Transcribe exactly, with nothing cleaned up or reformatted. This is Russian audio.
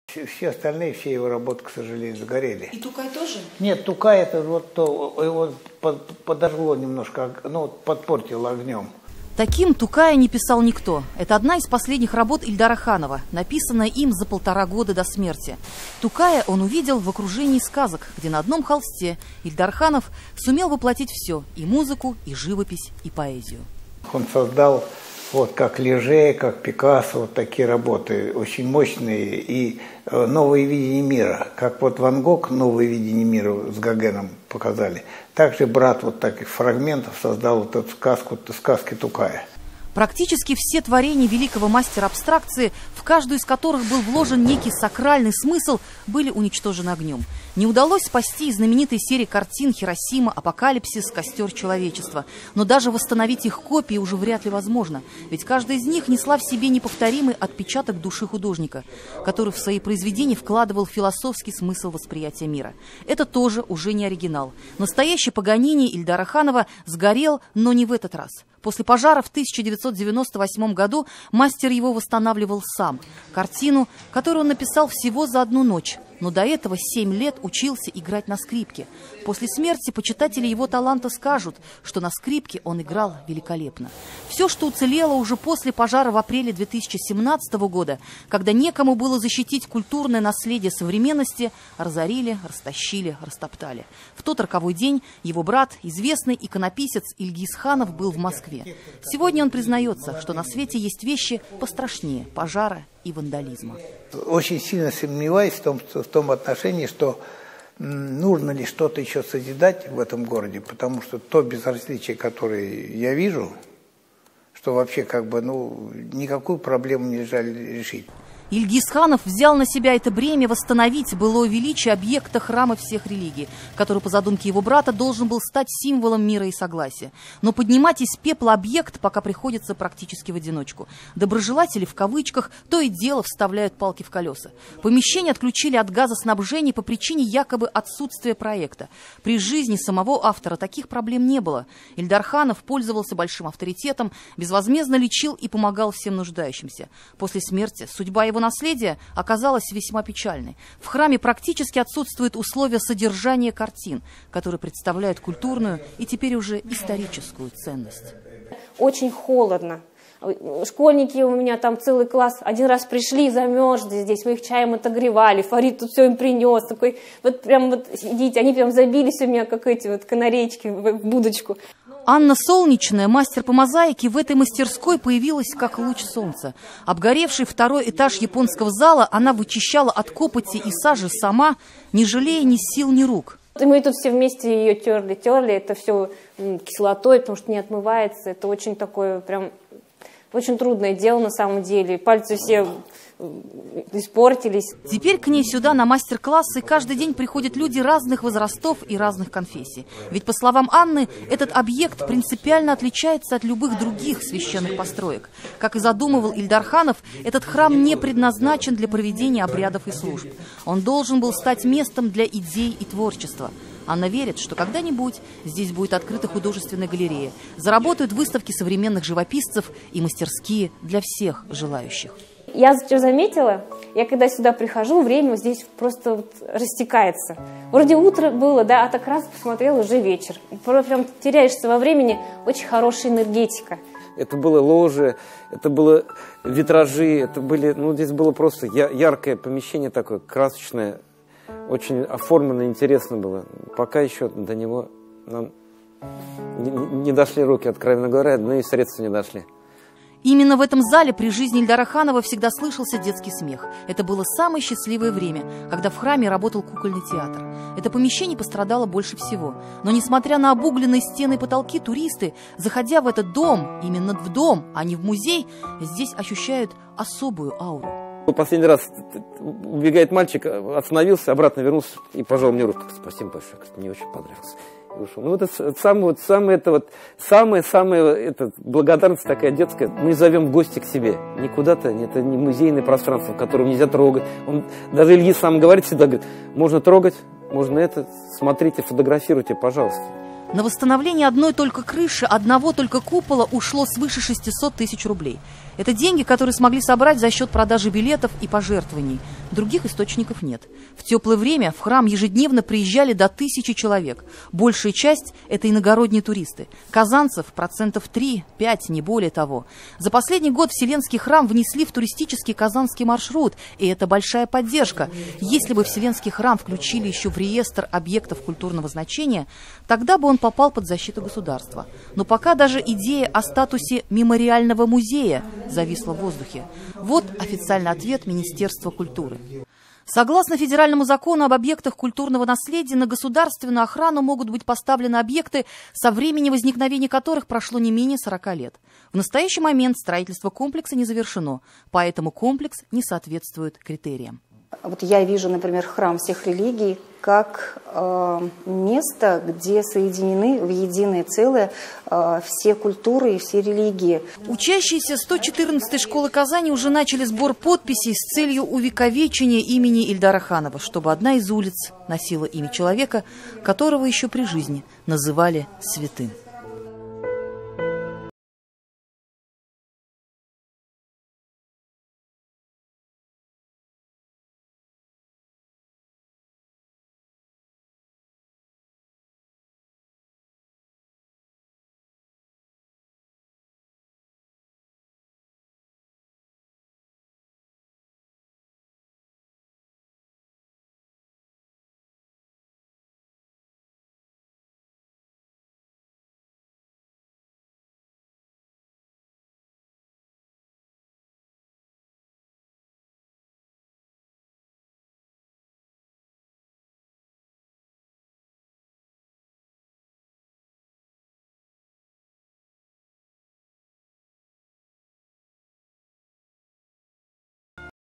Все остальные, все его работы, к сожалению, сгорели. И Тукай тоже? Нет, Тукай это вот то, его подожгло немножко, ну, подпортило огнем. Таким Тукая не писал никто. Это одна из последних работ Ильдара Ханова, написанная им за полтора года до смерти. Тукая он увидел в окружении сказок, где на одном холсте Ильдар Ханов сумел воплотить все – и музыку, и живопись, и поэзию. Он создал, вот как Леже, как Пикассо, вот такие работы, очень мощные, и новые видения мира. Как вот Ван Гог новые видения мира с Гогеном показали. Также брат вот таких фрагментов создал вот эту сказку, сказки Тукая. Практически все творения великого мастера абстракции, в каждую из которых был вложен некий сакральный смысл, были уничтожены огнем. Не удалось спасти из знаменитой серии картин «Хиросима», «Апокалипсис», «Костер человечества». Но даже восстановить их копии уже вряд ли возможно. Ведь каждая из них несла в себе неповторимый отпечаток души художника, который в свои произведения вкладывал философский смысл восприятия мира. Это тоже уже не оригинал. Настоящий Паганини Ильдара Ханова сгорел, но не в этот раз. После пожара в тысяча девятьсот девяносто восьмом году мастер его восстанавливал сам. Картину, которую он написал всего за одну ночь, но до этого семь лет учился играть на скрипке. После смерти почитатели его таланта скажут, что на скрипке он играл великолепно. Все, что уцелело уже после пожара в апреле две тысячи семнадцатого года, когда некому было защитить культурное наследие современности, разорили, растащили, растоптали. В тот роковой день его брат, известный иконописец Ильгиз Ханов, был в Москве. Сегодня он признается, что на свете есть вещи пострашнее пожара и вандализма. Очень сильно сомневаюсь в том, в том отношении, что нужно ли что-то еще созидать в этом городе, потому что то безразличие, которое я вижу, что вообще как бы ну никакую проблему нельзя решить. Ильгиз Ханов взял на себя это бремя восстановить былое величие объекта храма всех религий, который, по задумке его брата, должен был стать символом мира и согласия. Но поднимать из пепла объект пока приходится практически в одиночку. Доброжелатели, в кавычках, то и дело вставляют палки в колеса. Помещение отключили от газоснабжения по причине якобы отсутствия проекта. При жизни самого автора таких проблем не было. Ильдар Ханов пользовался большим авторитетом, безвозмездно лечил и помогал всем нуждающимся. После смерти судьба его наследие оказалось весьма печальной. В храме практически отсутствуют условия содержания картин, которые представляют культурную и теперь уже историческую ценность. Очень холодно. Школьники у меня там целый класс один раз пришли, замерзли здесь, мы их чаем отогревали, Фарид тут все им принес, такой вот прям вот сидите, они прям забились у меня, как эти вот канарейки в будочку. Анна Солнечная, мастер по мозаике, в этой мастерской появилась как луч солнца. Обгоревший второй этаж японского зала она вычищала от копоти и сажи сама, не жалея ни сил, ни рук. И мы тут все вместе ее терли, терли, это все кислотой, потому что не отмывается, это очень такое прям... Очень трудное дело на самом деле. Пальцы все испортились. Теперь к ней сюда на мастер-классы каждый день приходят люди разных возрастов и разных конфессий. Ведь, по словам Анны, этот объект принципиально отличается от любых других священных построек. Как и задумывал Ильдар Ханов, этот храм не предназначен для проведения обрядов и служб. Он должен был стать местом для идей и творчества. Анна верит, что когда-нибудь здесь будет открыта художественная галерея, заработают выставки современных живописцев и мастерские для всех желающих. Я что заметила, я когда сюда прихожу, время здесь просто вот растекается. Вроде утро было, да, а так раз посмотрел, уже вечер. Прям теряешься во времени, очень хорошая энергетика. Это было ложи, это было витражи, это были, ну здесь было просто яркое помещение такое, красочное. Очень оформлено, интересно было. Пока еще до него нам не, не дошли руки, откровенно говоря, но и средства не дошли. Именно в этом зале при жизни Ильдара Ханова всегда слышался детский смех. Это было самое счастливое время, когда в храме работал кукольный театр. Это помещение пострадало больше всего. Но несмотря на обугленные стены и потолки, туристы, заходя в этот дом, именно в дом, а не в музей, здесь ощущают особую ауру. Последний раз убегает мальчик, остановился, обратно вернулся и пожал мне руку. Спасибо большое, мне очень понравилось. И ушел. Ну, вот это самое, вот, самое, это вот, самое, самое, это благодарность такая детская. Мы зовем в гости к себе. Не куда-то, это не музейное пространство, в котором нельзя трогать. Он, даже Илья сам говорит всегда, говорит, можно трогать, можно это, смотрите, фотографируйте, пожалуйста. На восстановление одной только крыши, одного только купола ушло свыше шестисот тысяч рублей. Это деньги, которые смогли собрать за счет продажи билетов и пожертвований. Других источников нет. В теплое время в храм ежедневно приезжали до тысячи человек. Большая часть – это иногородние туристы. Казанцев процентов три-пять, не более того. За последний год Вселенский храм внесли в туристический казанский маршрут, и это большая поддержка. Если бы Вселенский храм включили еще в реестр объектов культурного значения, тогда бы он попал под защиту государства. Но пока даже идея о статусе мемориального музея зависла в воздухе. Вот официальный ответ Министерства культуры. Согласно федеральному закону об объектах культурного наследия, на государственную охрану могут быть поставлены объекты, со времени возникновения которых прошло не менее сорока лет. В настоящий момент строительство комплекса не завершено, поэтому комплекс не соответствует критериям. Вот я вижу, например, храм всех религий как э, место, где соединены в единое целое э, все культуры и все религии. Учащиеся сто четырнадцатой школы Казани уже начали сбор подписей с целью увековечения имени Ильдара Ханова, чтобы одна из улиц носила имя человека, которого еще при жизни называли святым.